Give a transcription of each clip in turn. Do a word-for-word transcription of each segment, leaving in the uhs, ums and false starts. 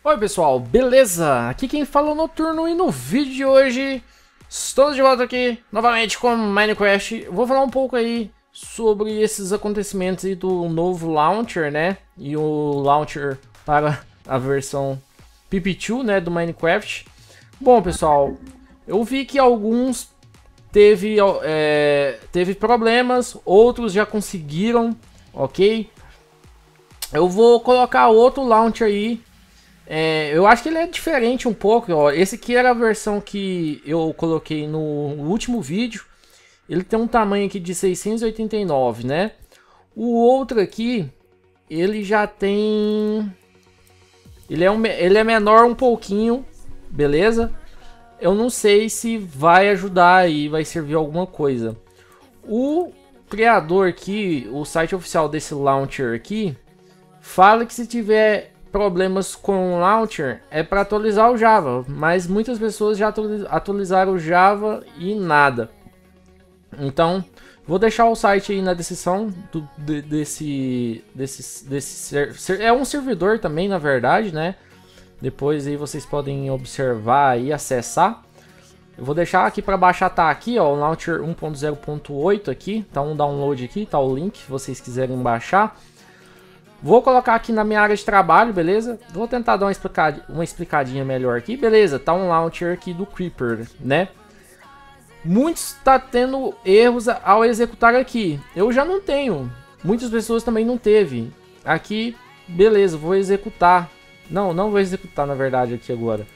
Oi pessoal, beleza? Aqui quem fala é o Noturno e no vídeo de hoje estamos de volta aqui novamente com Minecraft. Vou falar um pouco aí sobre esses acontecimentos aí do novo launcher, né? E o launcher para a versão P P dois, né, do Minecraft. Bom pessoal, eu vi que alguns teve, é, teve problemas, outros já conseguiram, ok? Eu vou colocar outro launcher aí. É, eu acho que ele é diferente um pouco, ó. Esse aqui era a versão que eu coloquei no último vídeo. Ele tem um tamanho aqui de seiscentos e oitenta e nove, né? O outro aqui, ele já tem... Ele é, um, ele é menor um pouquinho, beleza? Eu não sei se vai ajudar aí, vai servir alguma coisa. O criador aqui, o site oficial desse launcher aqui, fala que se tiver problemas com o launcher é para atualizar o Java, mas muitas pessoas já atualizaram o Java e nada. Então vou deixar o site aí na descrição do, de, desse, desse, desse ser, é um servidor também, na verdade, né? Depois aí vocês podem observar e acessar. Eu vou deixar aqui para baixar, tá aqui, ó, o launcher um ponto zero ponto oito aqui, tá um download aqui, tá o link se vocês quiserem baixar. Vou colocar aqui na minha área de trabalho, beleza? Vou tentar dar uma, explicad uma explicadinha melhor aqui, beleza? Tá um launcher aqui do Creeper, né? Muitos tá tendo erros ao executar aqui. Eu já não tenho. Muitas pessoas também não teve. Aqui, beleza, vou executar. Não, não vou executar na verdade aqui agora.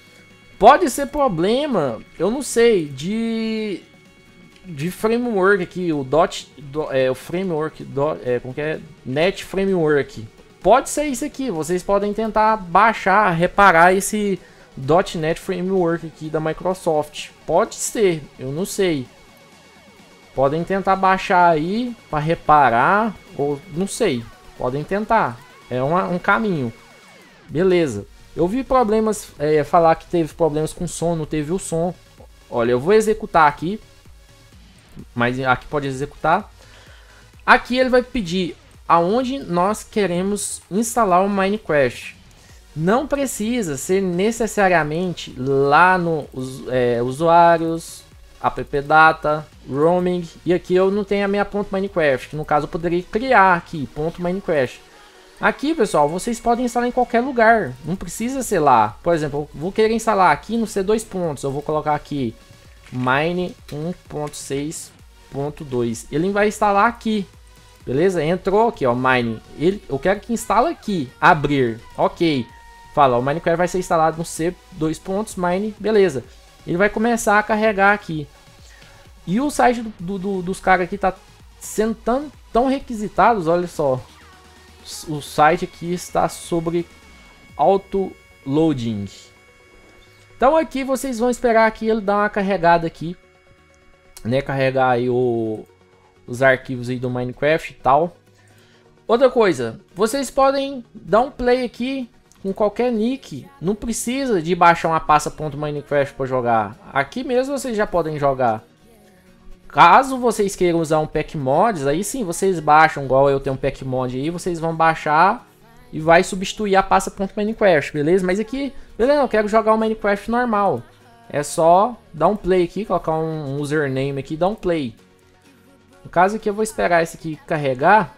Pode ser problema, eu não sei, de... de framework aqui, o dot, do, é, o framework, do, é, como que é? Net Framework. Pode ser isso aqui, vocês podem tentar baixar, reparar esse .NET Framework aqui da Microsoft. Pode ser, eu não sei. Podem tentar baixar aí para reparar, ou não sei. Podem tentar, é uma, um caminho. Beleza. Eu vi problemas, é, falar que teve problemas com som, não teve o som. Olha, eu vou executar aqui. Mas aqui pode executar. Aqui ele vai pedir aonde nós queremos instalar o Minecraft. Não precisa ser necessariamente lá no é, usuários, appdata, roaming. E aqui eu não tenho a minha ponto .minecraft, que no caso eu poderia criar aqui ponto .minecraft. Aqui, pessoal, vocês podem instalar em qualquer lugar. Não precisa ser lá. Por exemplo, eu vou querer instalar aqui no C dois pontos. Eu vou colocar aqui Mine um ponto seis ponto dois. Ele vai instalar aqui, beleza? Entrou aqui, ó, Mine. Ele, eu quero que instale aqui, abrir, ok. Fala, o Minecraft vai ser instalado no C dois pontos, Mine, beleza. Ele vai começar a carregar aqui. E o site do, do, dos caras aqui tá sendo tão, tão requisitados, olha só. O site aqui está sobre auto loading. Então aqui vocês vão esperar aqui ele dar uma carregada aqui, né, carregar aí o, os arquivos aí do Minecraft e tal. Outra coisa, vocês podem dar um play aqui com qualquer nick, não precisa de baixar uma pasta .minecraft para jogar. Aqui mesmo vocês já podem jogar. Caso vocês queiram usar um pack mods, aí sim vocês baixam, igual eu tenho um pack mod aí, vocês vão baixar e vai substituir a pasta .minecraft, beleza? Mas aqui, beleza, eu quero jogar o Minecraft normal. É só dar um play aqui, colocar um username aqui e dar um play. No caso aqui eu vou esperar esse aqui carregar.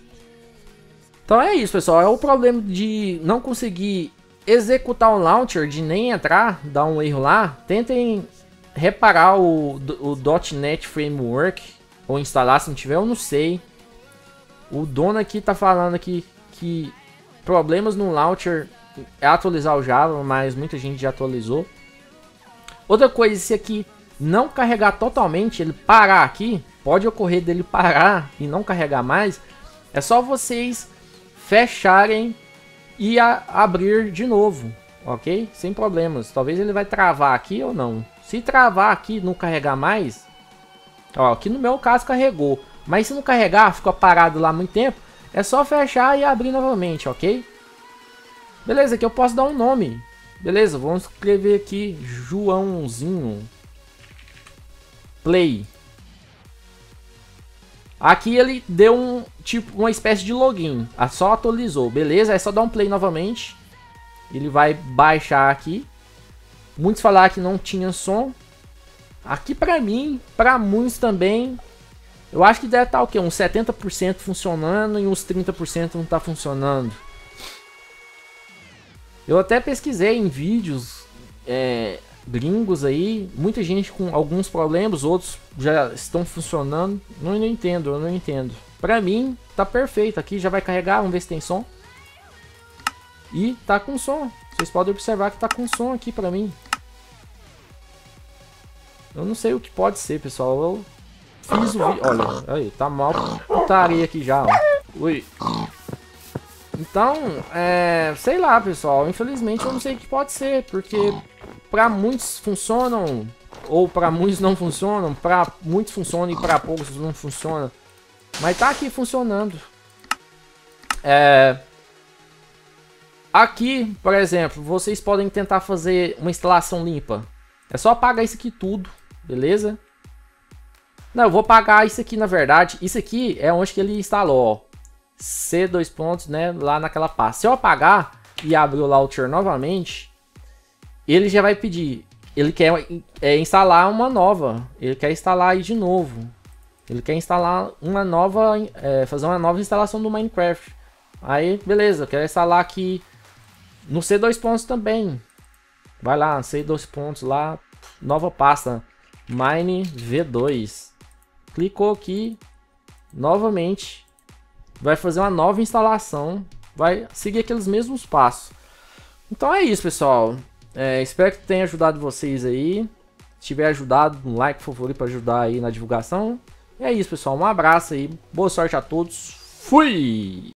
Então é isso, pessoal. É o problema de não conseguir executar o launcher, de nem entrar, dar um erro lá. Tentem reparar o, o .NET Framework, ou instalar se não tiver, eu não sei. O dono aqui tá falando aqui que problemas no launcher é atualizar o Java, mas muita gente já atualizou. Outra coisa, se aqui não carregar totalmente, ele parar aqui, pode ocorrer dele parar e não carregar mais, é só vocês fecharem e a, abrir de novo, ok? Sem problemas. Talvez ele vai travar aqui ou não. Se travar aqui e não carregar mais, ó, aqui no meu caso carregou, mas se não carregar, ficou parado lá muito tempo, é só fechar e abrir novamente, ok? Beleza, aqui eu posso dar um nome. Beleza, vamos escrever aqui Joãozinho Play. Aqui ele deu um tipo uma espécie de login, só atualizou, beleza? É só dar um play novamente ele vai baixar aqui. Muitos falaram que não tinha som. Aqui pra mim, pra muitos também, eu acho que deve estar o quê? Uns setenta por cento funcionando e uns trinta por cento não tá funcionando. Eu até pesquisei em vídeos é, gringos aí, muita gente com alguns problemas, outros já estão funcionando. Não, não entendo, eu não entendo. Pra mim, tá perfeito. Aqui já vai carregar, vamos ver se tem som. E tá com som. Vocês podem observar que tá com som aqui pra mim. Eu não sei o que pode ser, pessoal. Eu fiz o vídeo. Olha, aí, tá mal putaria aqui já, ó. Ui. Então, é... sei lá, pessoal. Infelizmente eu não sei o que pode ser. Porque pra muitos funcionam. Ou pra muitos não funcionam. Pra muitos funcionam e pra poucos não funciona. Mas tá aqui funcionando. É... Aqui, por exemplo, vocês podem tentar fazer uma instalação limpa. É só apagar isso aqui tudo, beleza? Não, eu vou apagar isso aqui na verdade. Isso aqui é onde que ele instalou, ó. C dois pontos, né? Lá naquela pasta. Se eu apagar e abrir o launcher novamente, ele já vai pedir. Ele quer é, instalar uma nova. Ele quer instalar aí de novo. Ele quer instalar uma nova, é, fazer uma nova instalação do Minecraft. Aí, beleza, eu quero instalar aqui no C dois pontos também. Vai lá, C dois pontos lá, nova pasta, Mine V dois. Clicou aqui, novamente, vai fazer uma nova instalação, vai seguir aqueles mesmos passos. Então é isso, pessoal. É, espero que tenha ajudado vocês aí. Se tiver ajudado, um like, por favor, para ajudar aí na divulgação. É isso, pessoal. Um abraço aí, boa sorte a todos. Fui!